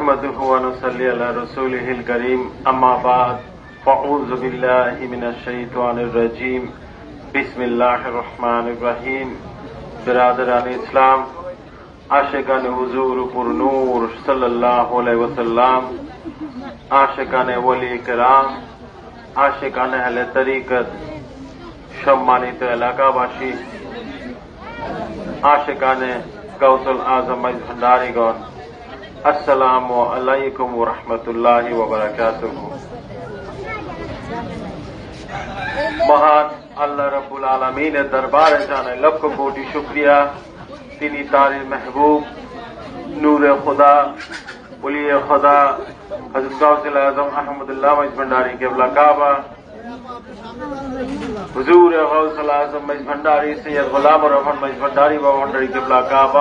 نحمده ونصلي على رسوله الكريم اما بعد فاعوذ بالله من الشيطان الرجيم بسم الله الرحمن الرحيم برادران اسلام عاشقان حضور پر نور صلی اللہ علیہ وسلم عاشقان ওলি کرام عاشقان اہل طریقت সম্মানিত এলাকাবাসী عاشقان গাউসুল আজম ভান্ডারীগণ আসসালামু আলাইকুম ওয়া রাহমাতুল্লাহি ওয়া বারাকাতুহু। মহান আল্লাহ রাব্বুল আলামিনের দরবারে জানাই লক্ষ কোটি শুকরিয়া। তিনি তারির মেহবুব নূরে খোদা ওলিয়ে খোদা হযরত গাউসুল আজম আহমদুল্লাহ ভান্ডারী কিবলা কাবা हुजूर गौसुल आजम मज भंडारी सैयद गुलाम रहमान मज भंडारी बाबा भंडारी किबला काबा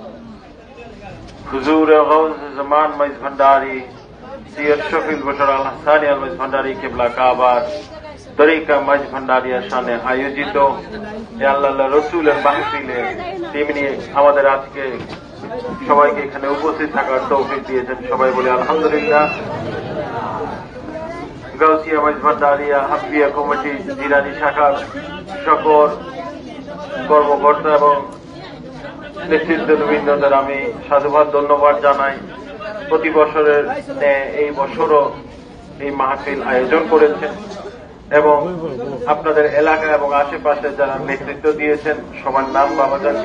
हुजूर गौस जमान मज भंडारी सैयद शफील बशर अल हसानी मज भंडारी किबला काबा तरीका मज भंडारी शाने आयोजित আল্লাহ রসুলের মাহফিলে তেমনি আমাদের আজকে সবাইকে এখানে উপস্থিত থাকার তৌফিক দিয়েছেন। সবাই বলে আলহামদুলিল্লাহ। গাউসিয়া মজ ভান্ডারিয়া হাফিয়া কমিটি জিরানি শাখার সকল কর্মকর্তা এবং নেতৃত্ববৃন্দদের আমি সাধুবাদ ধন্যবাদ জানাই। প্রতি বছরের এই বছরও এই মাহফিল আয়োজন করেছেন এবং আপনাদের এলাকা এবং আশেপাশে যারা নেতৃত্ব দিয়েছেন সবার নাম বাবাজান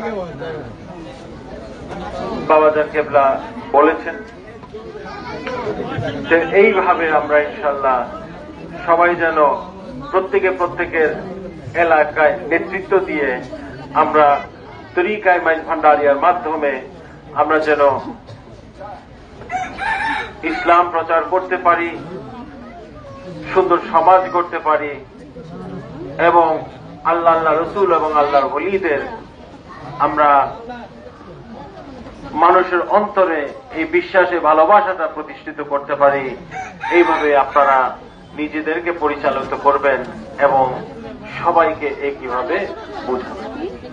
কেবলা বলেছেন। এইভাবে আমরা ইনশাআল্লাহ সবাই যেন প্রত্যেকের এলাকায় নেতৃত্ব দিয়ে আমরা তরিকায় মাইজ ভান্ডারিয়ার মাধ্যমে আমরা যেন ইসলাম প্রচার করতে পারি, সুন্দর সমাজ করতে পারি এবং আল্লাহ রসুল এবং আল্লাহর ওলিদের আমরা মানুষের অন্তরে এই বিশ্বাসে ভালোবাসাটা প্রতিষ্ঠিত করতে পারি। এইভাবে আপনারা নিজেদেরকে পরিচালিত করবেন এবং সবাইকে একইভাবে বুঝাবেন।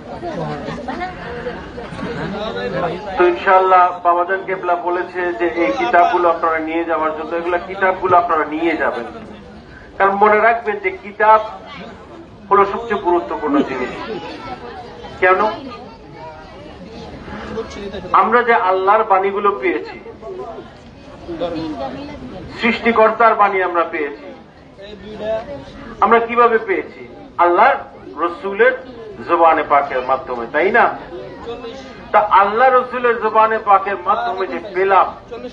তো ইনশাআল্লাহ বাবাজান কেবলা বলেছে যে এই কিতাবগুলো আপনারা নিয়ে যাওয়ার জন্য, এগুলো কিতাবগুলো আপনারা নিয়ে যাবেন। কারণ মনে রাখবেন যে কিতাব হলো সবচেয়ে গুরুত্বপূর্ণ জিনিস। কেন? আমরা যে আল্লাহর বাণীগুলো পেয়েছি, সৃষ্টিকর্তার বাণী আমরা পেয়েছি, আমরা কিভাবে পেয়েছি? আল্লাহর রসুলের জবানে পাকের মাধ্যমে, তাই না? তা আল্লাহ রসুলের জবানে পাকের মাধ্যমে যে পেলাম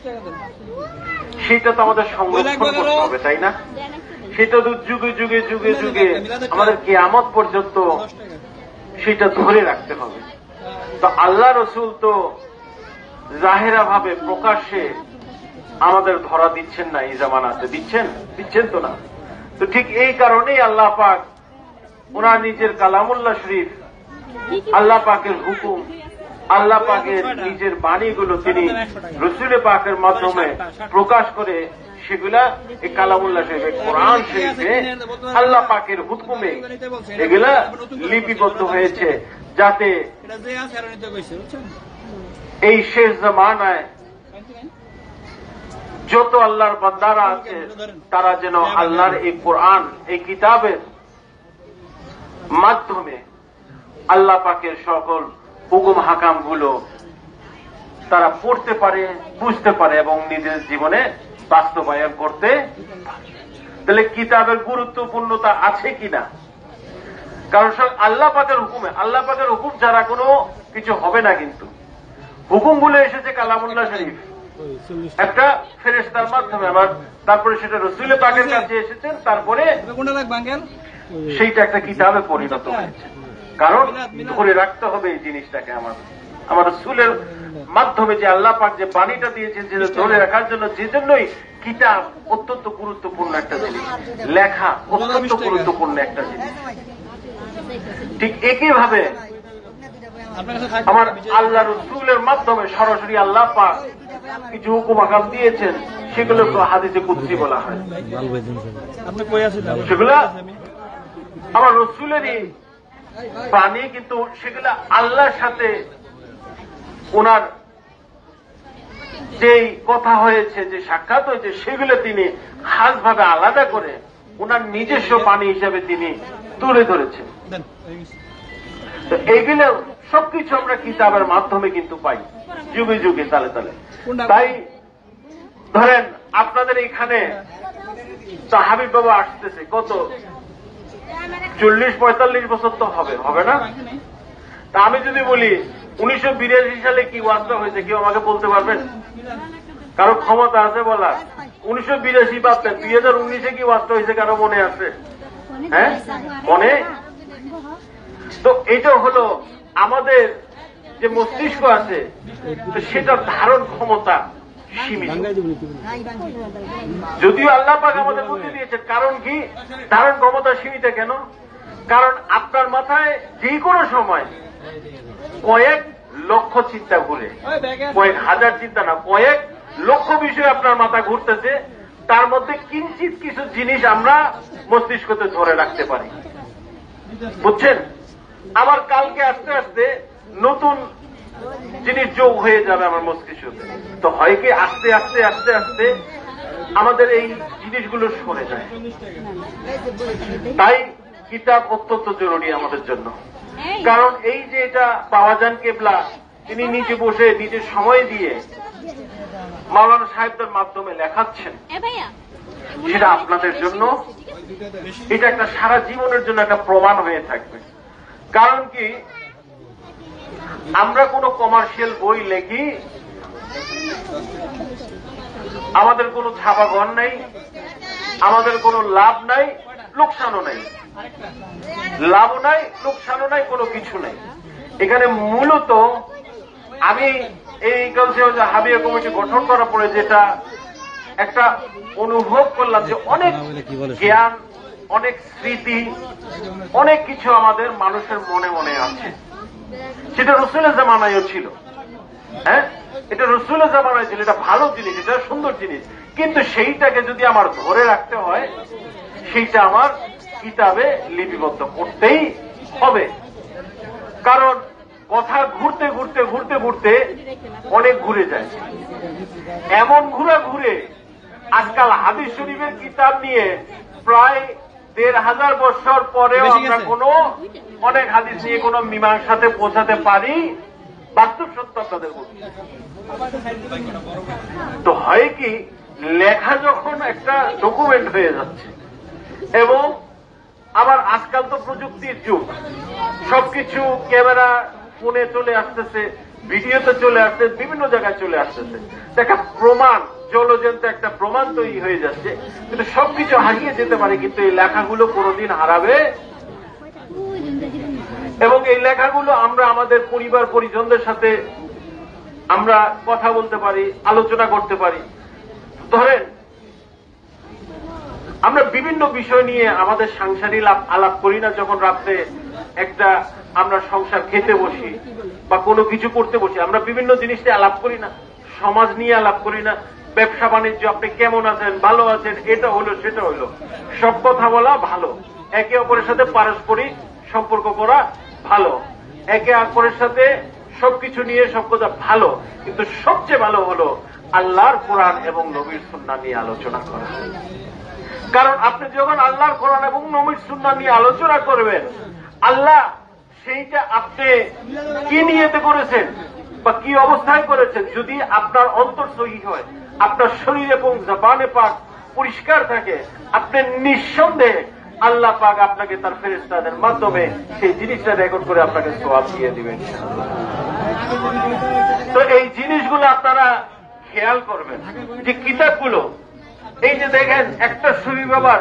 সেটা তো আমাদের সংরক্ষণ করতে হবে, তাই না? সেটা তো যুগে যুগে যুগে যুগে আমাদের কিয়ামত পর্যন্ত সেটা ধরে রাখতে হবে। তো আল্লাহ রসুল তো জাহেরা ভাবে প্রকাশ্যে আমাদের ধরা দিচ্ছেন না, এই জামানাতে দিচ্ছেন তো না। তো ঠিক এই কারণেই আল্লাহ পাক ওনার নিজের কালামুল্লাহ শরীফ, আল্লাহ পাকের হুকুম, আল্লাহ পাকের নিজের বাণীগুলো তিনি রসুলে পাকের মাধ্যমে প্রকাশ করে সেগুলা এই কালামুল্লাহ শরীফে, কোরআন শরীফে আল্লাহ পাকের হুকুমে এগুলা লিপিবদ্ধ হয়েছে, যাতে এই শেষ জামানায় যত আল্লাহর বান্দারা আছে তারা যেন আল্লাহর এই কোরআন, এই কিতাবের মাধ্যমে আল্লাহ পাকের সকল হুকুম হাকাম গুলো তারা পড়তে পারে, বুঝতে পারে এবং নিজের জীবনে বাস্তবায়ন করতে পারে। তাহলে কিতাবের গুরুত্বপূর্ণতা আছে কিনা? কারণ আল্লাহ পাকের হুকুমে, আল্লাহ পাকের হুকুম ছাড়া কোনো কিছু হবে না। কিন্তু হুকুম বলে এসেছে কালামুল্লাহ শরীফ একটা ফেরেশতার মাধ্যমে, আবার তারপরে সেটা রসুল পাকের কাছে এসেছেন, তারপরে সেইটা একটা কিতাবে পরিণত হয়েছে। কারণ ধরে রাখতে হবে এই জিনিসটাকে। আমার রসুলের মাধ্যমে যে আল্লাহ পাক যে বাণীটা দিয়েছেন যেটা ধরে রাখার জন্য, যে জন্যই কিতাব অত্যন্ত গুরুত্বপূর্ণ একটা জিনিস, লেখা অত্যন্ত গুরুত্বপূর্ণ একটা জিনিস। ঠিক একইভাবে আমার আল্লাহ রসুলের মাধ্যমে সরাসরি আল্লাহ পাক কিছু হুকুম আকাম দিয়েছেন, সেগুলো তো হাদিসে কুদসি বলা হয়। সেগুলা আমার রসুলেরই বাণী, কিন্তু সেগুলা আল্লাহর সাথে ওনার যেই কথা হয়েছে, যে সাক্ষাৎ হয়েছে, সেগুলো তিনি খাসভাবে আলাদা করে ওনার নিজস্ব বাণী হিসাবে তিনি তুলে ধরেছেন। তো এইগুলো সবকিছু আমরা কিতাবের মাধ্যমে কিন্তু পাই, যুগে যুগে তালে তালে। তাই ধরেন আপনাদের এখানে তো হাবিব বাবা আসতেছে, কত 40-45 বছর তো হবে না? তা আমি যদি বলি 1982 সালে কি ওয়াজটা হয়েছে, কেউ আমাকে বলতে পারবেন? কারো ক্ষমতা আছে বলার? 1982 পাচ্ছেন, 2019-এ কি ওয়াজটা হয়েছে কারো মনে আছে? হ্যাঁ, মনে? তো এটা হলো আমাদের যে মস্তিষ্ক আছে, তো সেটার ধারণ ক্ষমতা সীমিত। যদিও আল্লাহ পাক আমাদের বুদ্ধি দিয়েছেন, কারণ কি ধারণ ক্ষমতা সীমিত কেন? কারণ আপনার মাথায় যে কোনো সময় কয়েক লক্ষ চিন্তা ঘুরে, কয়েক হাজার চিন্তা না, কয়েক লক্ষ বিষয় আপনার মাথা ঘুরতেছে। তার মধ্যে কিঞ্চিত কিছু জিনিস আমরা মস্তিষ্কতে ধরে রাখতে পারি, বুঝছেন? আবার কালকে আস্তে আস্তে নতুন জিনিস যোগ হয়ে যাবে আমার মস্তিষ্কতে। তো হয় কি আস্তে আস্তে আস্তে আস্তে আমাদের এই জিনিসগুলো সরে যায়। তাই কিতাব অত্যন্ত জরুরি আমাদের জন্য। কারণ এই যে এটা বাবাজান কেবলা তিনি নিজে বসে নিজের সময় দিয়ে মাওলানা সাহেবদের মাধ্যমে লেখাচ্ছেন, সেটা আপনাদের জন্য এটা একটা সারা জীবনের জন্য একটা প্রমাণ হয়ে থাকবে। কারণ কি আমরা কোনো কমার্শিয়াল বই লেখি, আমাদের কোনো ছাপাঘর নাই, আমাদের কোনো লাভ নাই, লোকসানও নাই, লাভও নাই, লোকসানও নাই, কোনো কিছু নাই। এখানে মূলত আমি এই হাবিয়া কমিটি গঠন করার পরে যেটা একটা অনুভব করলাম, যে অনেক জ্ঞান, অনেক স্মৃতি, অনেক কিছু আমাদের মানুষের মনে মনে আছে। সেটা রসুলের জামানায়ও ছিল। হ্যাঁ, এটা রসুলের জামানায় ছিল, এটা ভালো জিনিস, এটা সুন্দর জিনিস। কিন্তু সেইটাকে যদি আমার ধরে রাখতে হয়, সেইটা আমার কিতাবে লিপিবদ্ধ করতেই হবে। কারণ কথা ঘুরতে ঘুরতে ঘুরতে ঘুরতে অনেক ঘুরে যায়। এমন ঘুরে আজকাল হাদিস শরীফের কিতাব নিয়ে প্রায় 1500 বছর পরেও আমরা অনেক হাদিস নিয়ে কোন মীমাংসাতে পৌঁছাতে পারি, বাস্তব সত্য আপনাদের বলছি। তো হয় কি, লেখা যখন একটা ডকুমেন্ট হয়ে যাচ্ছে, এবং আবার আজকাল তো প্রযুক্তির যুগ, সবকিছু ক্যামেরা ফোনে চলে আসতেছে, ভিডিওতে চলে আসছে, বিভিন্ন জায়গায় চলে আসতেছে, একটা প্রমাণ, জলজন্ত একটা প্রমাণ তৈরি হয়ে যাচ্ছে। কিন্তু সবকিছু হারিয়ে যেতে পারে, কিন্তু এই লেখাগুলো কোনোদিন হারাবে। এবং এই লেখাগুলো আমরা আমাদের পরিবার পরিজনদের সাথে আমরা কথা বলতে পারি, আলোচনা করতে পারি। ধরেন আমরা বিভিন্ন বিষয় নিয়ে আমাদের সাংসারিক আলাপ করি না, যখন রাত্রে একটা আমরা সংসার খেতে বসি বা কোনো কিছু করতে বসি, আমরা বিভিন্ন জিনিস নিয়ে আলাপ করি না, সমাজ নিয়ে আলাপ করি না, ব্যবসা বাণিজ্য, আপনি কেমন আছেন, ভালো আছেন, এটা হলো সেটা হলো, সব কথা বলা ভালো, একে অপরের সাথে পারস্পরিক সম্পর্ক করা ভালো, একে অপরের সাথে সবকিছু নিয়ে সব কথা ভালো। কিন্তু সবচেয়ে ভালো হলো আল্লাহর কোরআন এবং নবীর সুন্নাহ নিয়ে আলোচনা করা। কারণ আপনি যখন আল্লাহর কোরআন এবং নবীর সুন্নাহ নিয়ে আলোচনা করবেন, আল্লাহ সেইটা আপনি কি নিয়তে করেছেন বা কি অবস্থায় করেছেন, যদি আপনার অন্তর সহিহ হয়, আপনার শরীর এবং জবানে পাক পরিষ্কার থাকে, আপনি নিঃসন্দেহে আল্লাহ পাক আপনাকে তার ফেরেশতাদের মাধ্যমে সেই জিনিসটা রেকর্ড করে আপনাকে সওয়াব দিয়ে দিবেন। তো এই জিনিসগুলো আপনারা খেয়াল করবেন, যে কিতাবগুলো, এই যে দেখেন একটা সুরি বাবার,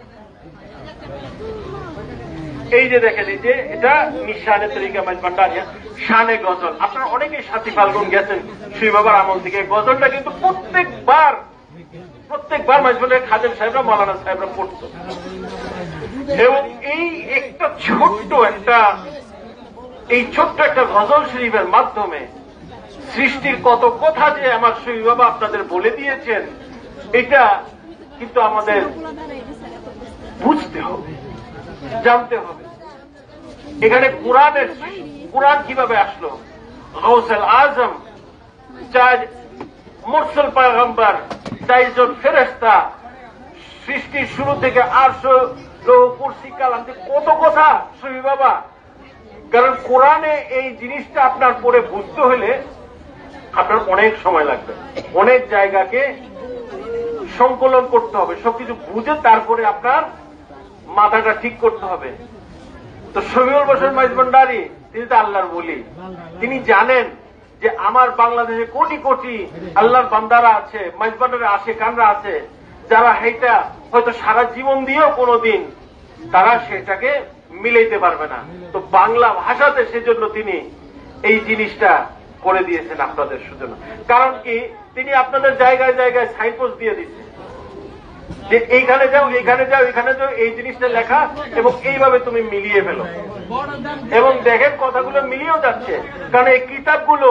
এই যে দেখেন, এই যে এটা নিশানে তরিকা ভান্ডারিয়া শানে গজল। আপনারা অনেকেই সাথী ফাল্গুন গেছেন সুরি বাবার আমল থেকে। গজলটা কিন্তু প্রত্যেকবার মাঝবনের খাদেম সাহেবরা, মৌলানা সাহেবরা পড়ত। এবং এই একটা ছোট্ট একটা গজল শরীফের মাধ্যমে সৃষ্টির কত কথা যে আমার সুরি বাবা আপনাদের বলে দিয়েছেন, এটা কিন্তু আমাদের বুঝতে হবে, জানতে হবে। এখানে কোরআন কিভাবে আসলো, গাউসুল আজম মুরসাল পয়গম্বর, 23 জন ফেরেশতা, সৃষ্টির শুরু থেকে আরশ, লৌহ, কুরসি, কালাম, কত কথা সহি বাবা। কারণ কোরআনে এই জিনিসটা আপনার পড়ে বুঝতে হলে আপনার অনেক সময় লাগবে, অনেক জায়গাকে সংকলন করতে হবে, সবকিছু বুঝে তারপরে আপনার মাথাটা ঠিক করতে হবে। তো শফিউল বাশার মাইজভান্ডারী তিনি তো আল্লাহর ওলি, তিনি জানেন যে আমার বাংলাদেশে কোটি কোটি আল্লাহর বান্দারা আছে, মাইজভান্ডারে আশিকানরা আছে, যারা এটা হয়তো সারা জীবন দিয়েও কোনোদিন তারা সেটাকে মিলাইতে পারবে না। তো বাংলা ভাষাতে সেজন্য তিনি এই জিনিসটা করে দিয়েছেন আপনাদের জন্য। কারণ কি, তিনি আপনাদের জায়গায় জায়গায় সাইনপোস্ট দিয়ে দিচ্ছেন যে এইখানে যাও, এইখানে যাও, এখানে যাও, এই জিনিসটা লেখা এবং এইভাবে তুমি মিলিয়ে ফেলো। এবং দেখেন কথাগুলো মিলিয়েও যাচ্ছে, কারণ এই কিতাবগুলো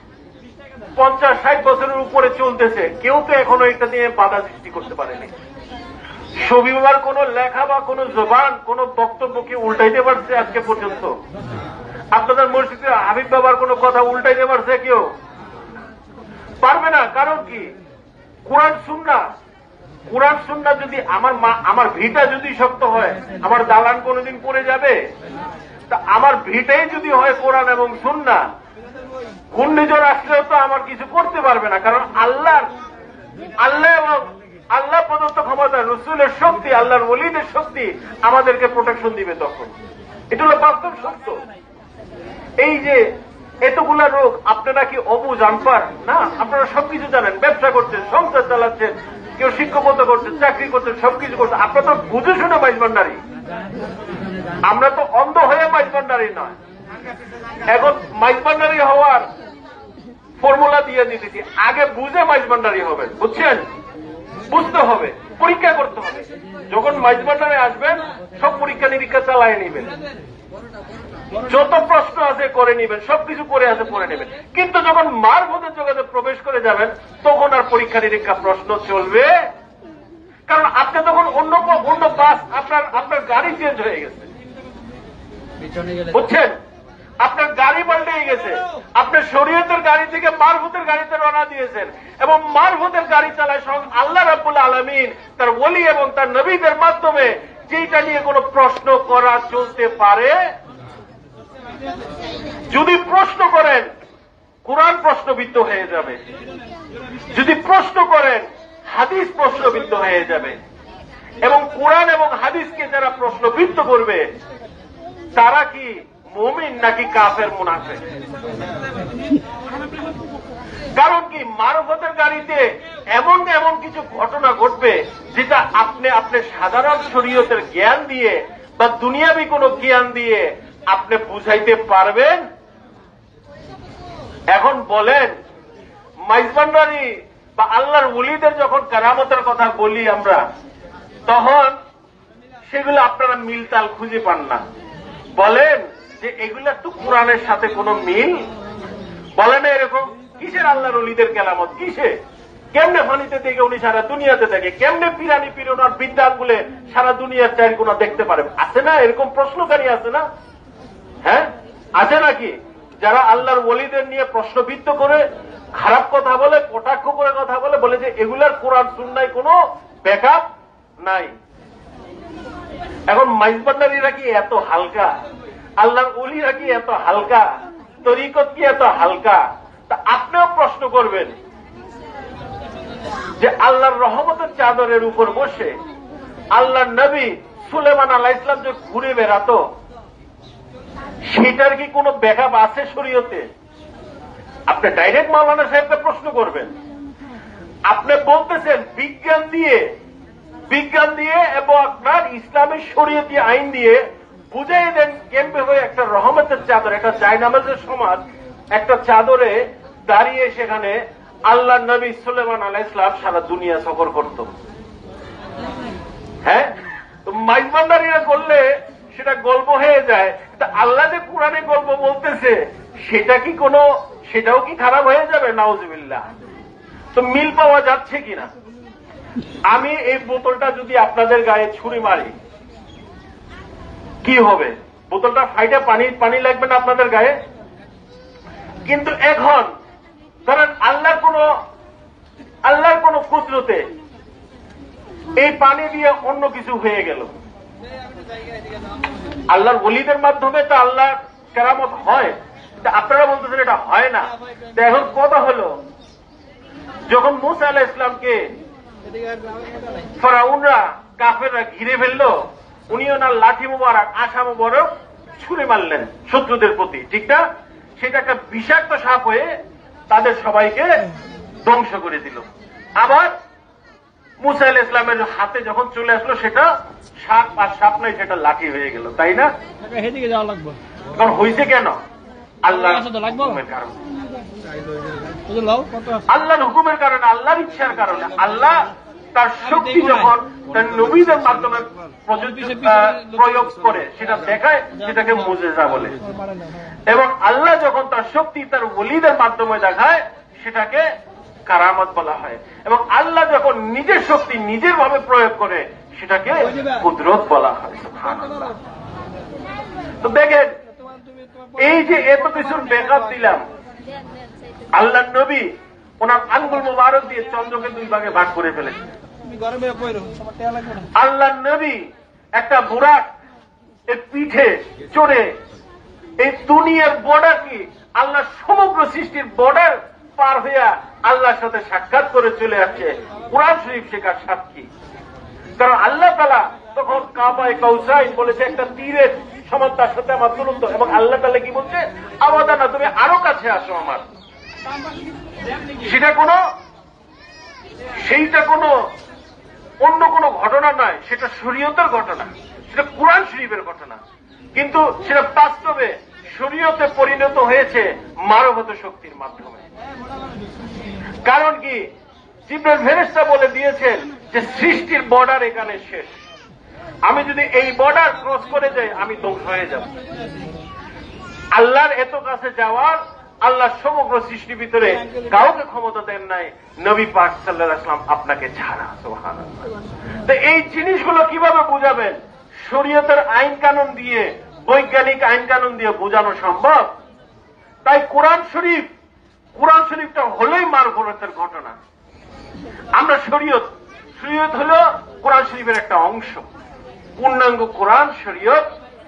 50-60 বছরের উপরে চলতেছে, কেউ তো এখনো এটা নিয়ে বাধা সৃষ্টি করতে পারেনি। শফি বাবার কোন লেখা বা কোন জবান, কোন বক্তব্যকে উল্টাইতে পারছে আজকে পর্যন্ত? আপনাদের মসজিদে হাবিব বাবার কোন কথা উল্টাইতে পারছে কেউ? পারবে না। কারণ কি, কোরআন সুন্নাহ, কোরআন সুন্নাহ যদি আমার ভিটা যদি শক্ত হয়, আমার দালান কোনদিন পড়ে যাবে? তা আমার ভিটাই যদি হয় কোরআন এবং সুন্নাহ, ঘূর্ণিঝড় আসলেও তো আমার কিছু করতে পারবে না। কারণ আল্লাহ এবং আল্লাহ প্রদত্ত ক্ষমতা, রসুলের শক্তি, আল্লাহর ওলিদের শক্তি আমাদেরকে প্রোটেকশন দিবে তখন। এটা হলো বাস্তব সত্য। এই যে এতগুলা রোগ, আপনারা কি অবুঝ আনপার না? আপনারা সবকিছু জানেন, ব্যবসা করছেন, সংসার চালাচ্ছেন, কেউ শিক্ষকতা করছেন, চাকরি করছেন, সবকিছু করছেন। আপনারা তো বুঝে শুনে মাইজভান্ডারী, আমরা তো অন্ধ হয়ে মাইজভান্ডারী নয়। এখন মাইজভান্ডারী হওয়ার ফর্মুলা দিয়ে দিতেছি, আগে বুঝে মাইজভান্ডারী হবেন, বুঝছেন? বুঝতে হবে, পরীক্ষা করতে হবে। যখন মাইজভান্ডারে আসবেন সব পরীক্ষা নিরীক্ষা চালায় নিবেন, যত প্রশ্ন আছে করে নিবেন, সবকিছু করে আছে পড়ে নেবেন। কিন্তু যখন মারফতের জগতে প্রবেশ করে যাবেন তখন আর পরীক্ষা নিরীক্ষা প্রশ্ন চলবে, কারণ আপনি তখন অন্য বাস, আপনার গাড়ি চেঞ্জ হয়ে গেছে, বুঝছেন? আপনার গাড়ি পাল্টে গেছে, আপনি শরীয়তের গাড়ি থেকে মারফতের গাড়িতে রওনা দিয়েছেন এবং মারফতের গাড়ি চালায় স্বয়ং আল্লাহ রাব্বুল আলামিন তার ওলি এবং তার নবীদের মাধ্যমে। যেটা নিয়ে কোনো প্রশ্ন করা চলতে পারে? যদি প্রশ্ন করেন কোরআন প্রশ্নবিদ্ধ হয়ে যাবে, যদি প্রশ্ন করেন হাদিস প্রশ্নবিদ্ধ হয়ে যাবে। এবং কোরআন এবং হাদিসকে যারা প্রশ্নবিদ্ধ করবে তারা কি মুমিন নাকি কাফের মুনাফিক? কারণ কি, মারফতের গাড়িতে এমন এমন কিছু ঘটনা ঘটবে যেটা আপনি সাধারণ শরীয়তের জ্ঞান দিয়ে বা দুনিয়াবি কোনো জ্ঞান দিয়ে আপনি বুঝাইতে পারবেন? এখন বলেন, মাইজভান্ডারী বা আল্লাহর ওলিদের যখন কারামতের কথা বলি আমরা, তখন সেগুলো আপনারা মিলতাল খুঁজে পান না। বলেন যে এগুলা তো কোরআনের সাথে কোনো মিল, বলে না এরকম? কিসের আল্লাহর ওলিদের কেরামত? কিসে? কেমনে ফানিতে থেকে উনি সারা দুনিয়াতে দেখে? কেমনে পিরানি পিরোনার বিদ্যান গুলে সারা দুনিয়ার চার কোনা দেখতে পারে? আছে না এরকম প্রশ্নকারী? আছে না? হ্যাঁ, আছে নাকি? যারা আল্লাহর ওলিদের নিয়ে প্রশ্নবিদ্ধ করে খারাপ কথা বলে, কটাক্ষ করে কথা বলে যে এগুলার কোরআন সুন্নাহয় কোনো ব্যাকআপ নাই। এখন মাইজভান্ডারীরা কি এত হালকা? আল্লাহর ওলিরা কি এত হালকা? তরিকত কি এত হালকা? তা আপনিও প্রশ্ন করবেন যে আল্লাহর রহমতের চাদরের উপর বসে আল্লাহর নবী সুলেমান আলাইহিস সালাম যে ঘুরে বেড়াতো, সেটার কি কোনো ব্যাকআপ আছে শরীয়তে? আপনি ডাইরেক্ট মাওলানা সাহেবকে প্রশ্ন করবেন। আপনি বলতেছেন বিজ্ঞান দিয়ে এবং আপনার ইসলামী শরীয়তি আইন দিয়ে বুঝাই দেন কেমনে হয়ে একটা রহমতের চাদর, একটা জায়নামাজের সমাজ, একটা চাদরে দাঁড়িয়ে সেখানে আল্লাহ নবী সুলেমান আলাইহিস সালাম সারা দুনিয়া সফর করত। হ্যাঁ, তো মাইজভান্ডারীরা করলে সেটা গল্প হয়ে যায়। আল্লাহ যে কোরআনে গল্প বলতেছে সেটাও কি খারাপ হয়ে যাবে? নাউজুবিল্লাহ। তো মিল পাওয়া যাচ্ছে কিনা? আমি এই বোতলটা যদি আপনাদের গায়ে ছুরি মারি কি হবে? বোতলটা ফাইটে পানি লাগবে না আপনাদের গায়ে? কিন্তু এখন ধরেন আল্লাহর কোন আল্লাহর কোন কুদরতে এই পানি দিয়ে অন্য কিছু হয়ে গেল। আল্লাহর ওলিদের মাধ্যমে তো আল্লাহর কেরামত হয়, আপনারা বলতেছেন এটা হয় না। এখন কথা হলো, যখন মুসা আলাইহিস ইসলামকে ফেরাউনরা কাফেররা ঘিরে ফেললো, উনি ওনার লাঠি মোবারক আশা মোবারক ছুঁড়ে মারলেন শত্রুদের প্রতি, ঠিক না? সেটা একটা বিষাক্ত সাপ হয়ে তাদের সবাইকে ধ্বংস করে দিল। আবার মুসা আলাইহিস ইসলামের হাতে যখন চলে আসলো সেটা সাপ আর সাপ নাই, সেটা লাঠি হয়ে গেল, তাই না? কারণ হয়েছে কেন? আল্লাহর হুকুমের কারণে, আল্লাহর হুকুমের কারণে, আল্লাহর ইচ্ছার কারণে। আল্লাহ তার শক্তি যখন তার নবীদের মাধ্যমে প্রয়োগ করে সেটা দেখায়, সেটাকে মুজিজা বলে। এবং আল্লাহ যখন তার শক্তি তার ওলিদের মাধ্যমে দেখায় সেটাকে কারামত বলা হয়। এবং আল্লাহ যখন নিজের শক্তি নিজের ভাবে প্রয়োগ করে সেটাকে কুদরত বলা হয়। সুবহানাল্লাহ। তো দেখেন, এই যে এত কিছুর ব্যাকআপ দিলাম, আল্লাহ নবী ওনার আঙ্গুল মোবারক দিয়ে চন্দ্রকে দুই ভাগে ভাগ করে ফেলেছে। আল্লাহ নবী একটা বুরাক এর পিঠে চড়ে এই দুনিয়ার বর্ডার কি আল্লাহ সমগ্র সৃষ্টির বর্ডার পার হইয়া আল্লাহর সাথে সাক্ষাৎ করে চলে আসছে। কুরআন শরীফ শেখার সাক্ষী। কারণ আল্লাহ তাআলা তখন কাবায়ে কাউসাইন বলেছে একটা তীরের সমান তার সাথে আমার দূরত্ব, এবং আল্লাহ তাআলা কি বলছে, আবাদানা তুমি আরো কাছে আসো আমার। সেইটা কোনো অন্য কোনো ঘটনা নয়, সেটা শরীয়তের ঘটনা, সেটা কুরআন শরীফের ঘটনা। কিন্তু সেটা বাস্তবে শরীয়তে পরিণত হয়েছে মানবত শক্তির মাধ্যমে। কারণ কি, জিবরাইল ফেরেশতা বলে দিয়েছেন যে সৃষ্টির বর্ডার এখানে শেষ, আমি যদি এই বর্ডার ক্রস করে যাই আমি ধ্বংস হয়ে যাব। আল্লাহর এত কাছে যাওয়ার আল্লাহ সমগ্র সৃষ্টির ভিতরে কাউকে ক্ষমতা দেন নাই, নবী পাক সাল্লাল্লাহু আলাইহি ওয়াসাল্লাম আপনাকে ছাড়া। সুবহানাল্লাহ। তো এই জিনিসগুলো কিভাবে বুঝাবেন? শরীয়তের আইন কানুন দিয়ে, বৈজ্ঞানিক আইন কানুন দিয়ে বোঝানো সম্ভব? তাই কোরআন শরীফটা হলেই মারফতের ঘটনা। আমরা শরীয়ত হলো কোরআন শরীফের একটা অংশ, পূর্ণাঙ্গ কোরআন শরীয়ত।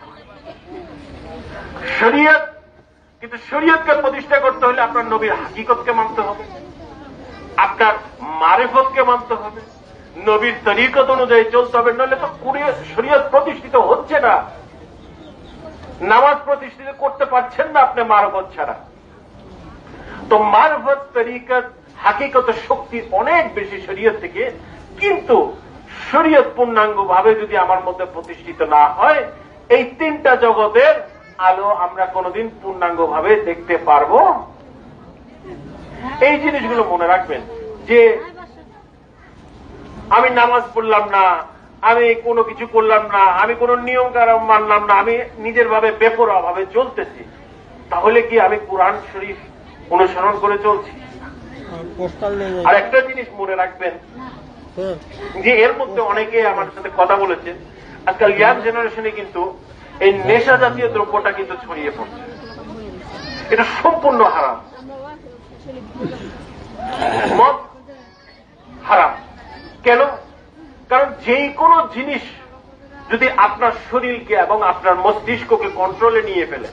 কিন্তু শরীয়তকে প্রতিষ্ঠা করতে হলে আপনার নবীর হাকিকতকে মানতে হবে, আপনার মারিফতকে মানতে হবে, নবীর তরিকত অনুযায়ী চলতে হবে, নইলে তো শরীয়ত প্রতিষ্ঠিত হচ্ছে না। নামাজ প্রতিষ্ঠিত করতে পারছেন না আপনি মারফত ছাড়া। তো মারফত, তরিকত, হাকিকত শক্তি অনেক বেশি শরীয়ত থেকে। কিন্তু শরীয়ত পূর্ণাঙ্গ ভাবে যদি আমার মধ্যে প্রতিষ্ঠিত না হয়, এই তিনটা জগতের আলো আমরা কোনদিন পূর্ণাঙ্গ ভাবে দেখতে পারবো। এই জিনিসগুলো মনে রাখবেন যে আমি নামাজ পড়লাম না, আমি কোনো কিছু করলাম না, আমি কোন নিয়ম কানুন মানলাম না, আমি নিজের ভাবে বেপরোয়া ভাবে চলতেছি, তাহলে কি আমি কোরআন শরীফ অনুসরণ করে চলছি? আর একটা জিনিস মনে রাখবেন যে এর মধ্যে অনেকে আমার সাথে কথা বলেছেন, আজকাল ইয়াং জেনারেশনে কিন্তু এই নেশা জাতীয় দ্রব্যটা কিন্তু ছড়িয়ে পড়ছে। এটা সম্পূর্ণ হারাম। মদ হারাম। কেন? কারণ যেই কোনো জিনিস যদি আপনার শরীরকে এবং আপনার মস্তিষ্ককে কন্ট্রোলে নিয়ে ফেলে,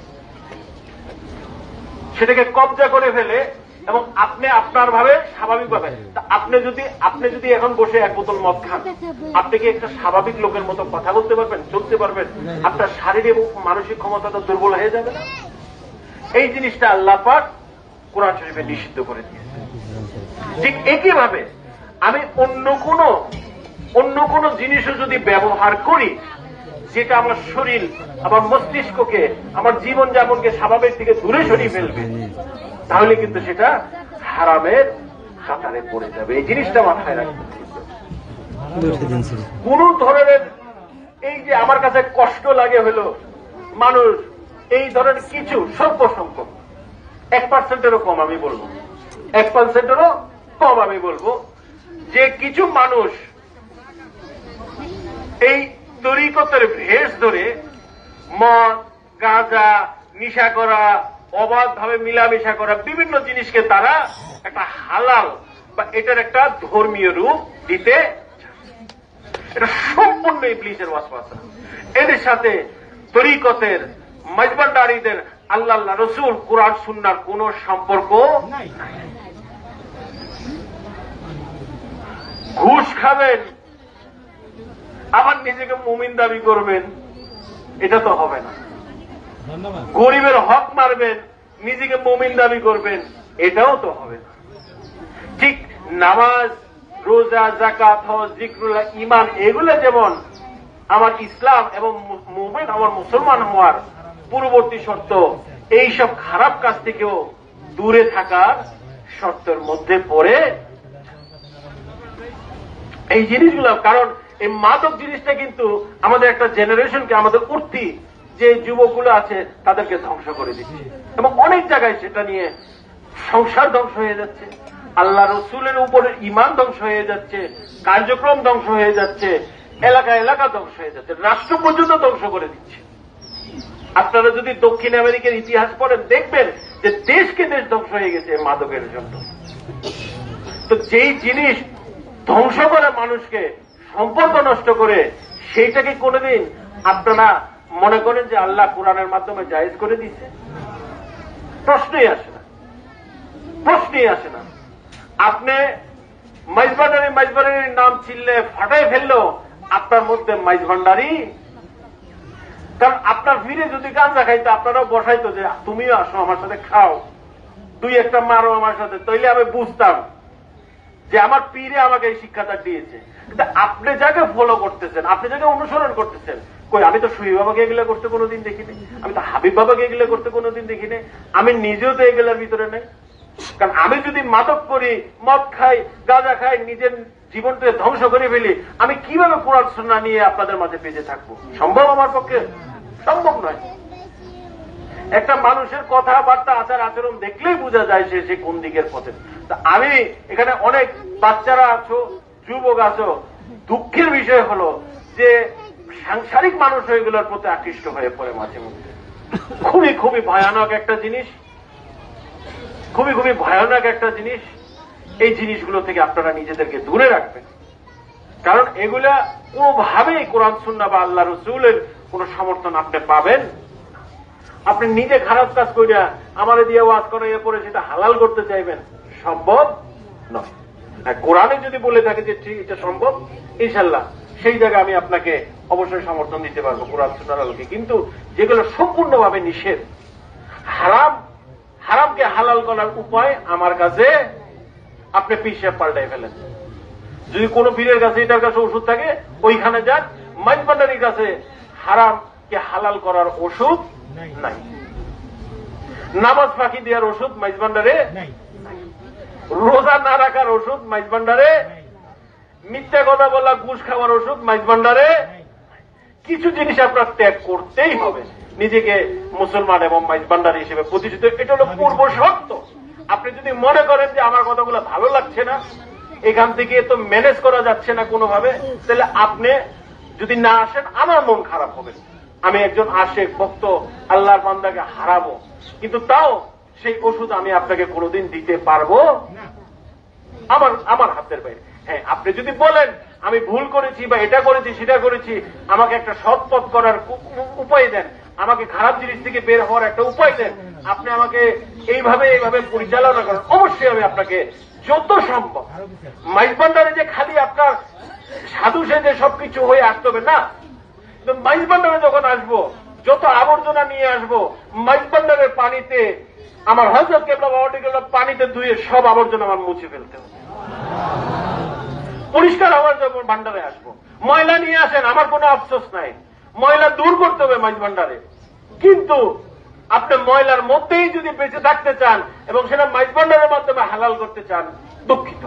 সেটাকে কবজা করে ফেলে, এবং আপনি আপনার ভাবে স্বাভাবিকভাবে, আপনি যদি এখন বসে এক বোতল মদ খান, আপনি কি একটা স্বাভাবিক লোকের মতো কথা বলতে পারবেন, চলতে পারবেন? আপনার শারীরিক এবং মানসিক ক্ষমতা তো দুর্বল হয়ে যাবে না? এই জিনিসটা আল্লাহ পাক কোরআন শরীফে নিষিদ্ধ করে দিয়েছে। ঠিক একইভাবে আমি অন্য কোন জিনিসও যদি ব্যবহার করি যেটা আমার শরীর, আমার মস্তিষ্ককে, আমার জীবন যাপনকে স্বাভাবিক থেকে দূরে সরিয়ে ফেলবে, তাহলে কিন্তু সেটা হারামের কাতারে পড়ে যাবে। এই জিনিসটা মাথায় রাখতে হবে। কোন ধরনের এই যে আমার কাছে কষ্ট লাগে হলো মানুষ এই ধরনের কিছু স্বল্প সংখ্যক 1%-এরও কম আমি বলবো, 1%-এরও কম আমি বলবো যে কিছু মানুষ এই তরিকতের ভেষ ধরে মদ, গাঁজা, নিশা করা, অবাধভাবে মিলামেশা করা বিভিন্ন জিনিসকে তারা একটা হালাল বা এটার একটা ধর্মীয় রূপ দিতে চাচ্ছে। এটা সম্পূর্ণ ইবলিসের ওয়াসওয়াসা। এদের সাথে তরিকতের মাইজবান্ডারীদের আল্লাহ রসুল কুরআন সুন্নাহর কোন সম্পর্ক নাই। ঘুষ খাবেন আবার নিজেকে মুমিন দাবি করবেন, এটা তো হবে না। গরিবের হক মারবেন, নিজেকে মুমিন দাবি করবেন, এটাও তো হবে না। ঠিক নামাজ, রোজা, যাকাত, হজ, জিকরুল্লাহ, ঈমান এগুলো যেমন আমার ইসলাম এবং মুমিন আমার মুসলমান হওয়ার পূর্ববর্তী শর্ত, এইসব খারাপ কাজ থেকেও দূরে থাকার শর্তের মধ্যে পড়ে এই জিনিসগুলো। কারণ এই মাদক জিনিসটা কিন্তু আমাদের একটা জেনারেশনকে, আমাদের উঠতি যে যুবকগুলো আছে তাদেরকে ধ্বংস করে দিচ্ছে, এবং অনেক জায়গায় সেটা নিয়ে সংসার ধ্বংস হয়ে যাচ্ছে, আল্লাহ রসুলের উপরে ঈমান ধ্বংস হয়ে যাচ্ছে, কার্যক্রম ধ্বংস হয়ে যাচ্ছে, এলাকা এলাকা ধ্বংস হয়ে যাচ্ছে, রাষ্ট্র পর্যন্ত ধ্বংস করে দিচ্ছে। আপনারা যদি দক্ষিণ আমেরিকার ইতিহাস পড়েন দেখবেন যে দেশকে দেশ ধ্বংস হয়ে গেছে মাদকের জন্য। তো যেই জিনিস ধ্বংস করে মানুষকে, সম্পর্ক নষ্ট করে, সেইটাকে কোনোদিন আপনারা মনে করেন যে আল্লাহ কোরআনের মাধ্যমে জায়েজ করে দিচ্ছে? প্রশ্নই আসে না, প্রশ্নই আসে না। আপনি মাইজভান্ডারির নাম চিনলে ফাটাই ফেললো আপনার মধ্যে মাইজভান্ডারি। কারণ আপনার ভিড়ে যদি গাঁজা খাইতো আপনারাও বসাইতো যে তুমিও আসো আমার সাথে খাও, দুই একটা মারো আমার সাথে, তাইলে আমি বুঝতাম যে আমার পীরে আমাকে এই শিক্ষাটা দিয়েছে। কিন্তু আপনি যাকে ফলো করতেছেন, আপনি যাকে অনুসরণ করতেছেন, কই আমি তো সুই বাবাকে এগুলো করতে কোনোদিন দেখিনি, আমি তো হাবিব বাবাকে এগুলো করতে কোনোদিন দেখিনি, আমি নিজেও তো এগুলোর ভিতরে নেই। কারণ আমি যদি মাদক করি, মদ খাই, গাঁজা খাই, নিজের জীবনটাকে ধ্বংস করে ফেলি, আমি কিভাবে কোরআন সুন্নাহ নিয়ে আপনাদের মাঝে বেঁচে থাকবো? সম্ভব আমার পক্ষে? সম্ভব নয়। একটা মানুষের কথাবার্তা, আচার আচরণ দেখলেই বোঝা যায় সে কোন দিকের পথে। আমি এখানে অনেক বাচ্চারা আছো, যুবক আছো, দুঃখের বিষয় হলো যে সাংসারিক মানুষ এগুলোর প্রতি আকৃষ্ট হয়ে পড়ে মাঝে মধ্যে। খুবই খুবই ভয়ানক একটা জিনিস, খুবই খুবই ভয়ানক একটা জিনিস। এই জিনিসগুলো থেকে আপনারা নিজেদেরকে দূরে রাখবেন, কারণ এগুলা কোনোভাবেই কোরআন সুন্নাহ বা আল্লাহ রসুলের কোন সমর্থন আপনি পাবেন। আপনি নিজে খারাপ কাজ করিয়া আমারে দিয়ে ওয়াজ করে এরপরে সেটা হালাল করতে চাইবেন, সম্ভব নয়। কোরআনে যদি বলে থাকে যে ঠিক এটা সম্ভব, ইনশাল্লাহ সেই জায়গায় আমি আপনাকে অবশ্যই সমর্থন দিতে পারবো কোরআন সুন্নাহর আলোকে। কিন্তু যেগুলো সম্পূর্ণভাবে নিষেধ, হারাম, হারামকে হালাল করার উপায় আমার কাছে আপনি পিছিয়ে পাল্টাই ফেলেন। যদি কোন পীরের কাছে এটার কাছে ওষুধ থাকে ওইখানে যান, মাইজভান্ডারির কাছে হারামকে হালাল করার ওষুধ নাই, নামাজ ফাঁকি দেওয়ার ওষুধ মাইজভান্ডারে, রোজা না রাখার ওষুধ মাইজভান্ডারে, মিথ্যা কথা বলা, ঘুষ খাওয়ার ওষুধ মাইজভান্ডারে। কিছু জিনিস আপনার ত্যাগ করতেই হবে নিজেকে মুসলমান এবং মাইজভান্ডারি হিসেবে প্রতিষ্ঠিত। এটা হলো পূর্ব শর্ত। আপনি যদি মনে করেন যে আমার কথাগুলো ভালো লাগছে না, এখান থেকে তো ম্যানেজ করা যাচ্ছে না কোনোভাবে, তাহলে আপনি যদি না আসেন আমার মন খারাপ হবে। আমি একজন আশেক ভক্ত আল্লাহর বান্দাকে হারাবো, কিন্তু তাও সেই ওষুধ আমি আপনাকে কোনোদিন দিতে পারবো আমার হাতের বাইরে। হ্যাঁ, আপনি যদি বলেন আমি ভুল করেছি বা এটা করেছি সেটা করেছি, আমাকে একটা সৎ পথ করার উপায় দেন, আমাকে খারাপ জিনিস থেকে বের হওয়ার একটা উপায় দেন, আপনি আমাকে এইভাবে পরিচালনা করেন, অবশ্যই আমি আপনাকে যত সম্ভব। মাইজভান্ডারে যে খালি আপনার সাধু সেজে সবকিছু হয়ে আসতে হবে না, মাইজভান্ডারে যখন আসবো যত আবর্জনা নিয়ে আসবো, মাইজভান্ডারের পানিতে আমার হযরত কেবলা বাবাটি কেবলা পানিতে ধুয়ে সব আবর্জনা আমার মুছে ফেলতে হবে, পরিষ্কার হওয়ার জন্য ভান্ডারে আসবো। ময়লা নিয়ে আসেন, আমার কোনো আফসোস নাই, ময়লা দূর করতে হবে মাইজভান্ডারে। কিন্তু আপনি ময়লার মধ্যেই যদি বেঁচে থাকতে চান এবং সেটা মাইজভান্ডারের মাধ্যমে হালাল করতে চান, দুঃখিত।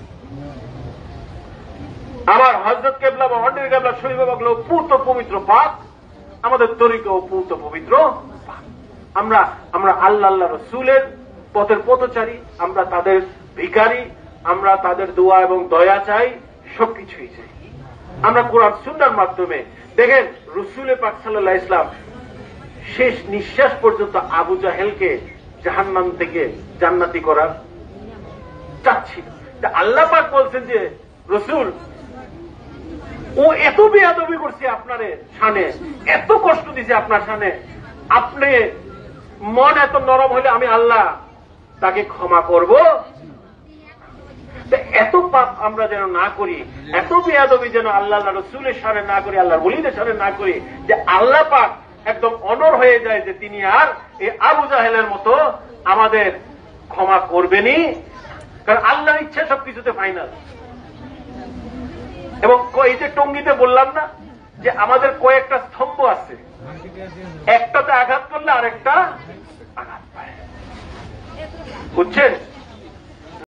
আমার হযরত কেবলা বা অন্ডের কেবলা শরীফ বাবাগুলো পূর্ত পবিত্র পাক, আমাদের তরিকাও পূর্ত পবিত্র পাক। আমরা আল্লাহ রসুলের পথের পথচারী, আমরা তাদের ভিখারি, আমরা তাদের দোয়া এবং দয়া চাই, সবকিছুই চাই। আমরা কোরআন সুন্নাহর মাধ্যমে দেখেন রসুল পাক সাল্লাল্লাহু আলাইহি ওয়াসাল্লাম শেষ নিঃশ্বাস পর্যন্ত আবু জাহেলকে জাহান্নাম থেকে জান্নাতি করার চাচ্ছিল, আল্লাহ পাক বলছেন যে রসুল ও এত বেয়াদবি করছে আপনার শানে, এত কষ্ট দিছে আপনার শানে, আপনি মন এত নরম হলে আমি আল্লাহ তাকে ক্ষমা করব? এত পাপ আমরা যেন না করি, এত বেয়াদবি যেন আল্লাহ রসুলের সামনে না করি, আল্লাহর ওলিদের সামনে না করি, যে আল্লাহ পাক একদম অনড় হয়ে যায় যে তিনি আর এই আবু জাহেলের মতো আমাদের ক্ষমা করবেনই। কারণ আল্লাহর ইচ্ছা সবকিছুতে ফাইনাল। এবং এই যে টঙ্গিতে বললাম না যে আমাদের কয়েকটা স্তম্ভ আছে, একটাতে আঘাত করলে আরেকটা আঘাত পায়, বুঝছেন?